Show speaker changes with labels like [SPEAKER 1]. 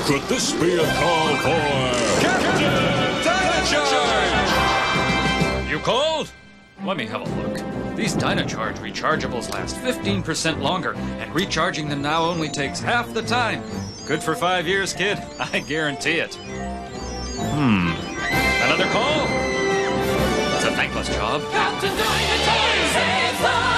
[SPEAKER 1] Could this be a call for Captain Dynacharge?
[SPEAKER 2] You called? Let me have a look. These Dynacharge rechargeables last 15% longer, and recharging them now only takes half the time. Good for 5 years, kid. I guarantee it. Another call? It's a thankless job.
[SPEAKER 3] Captain Dynacharge saves the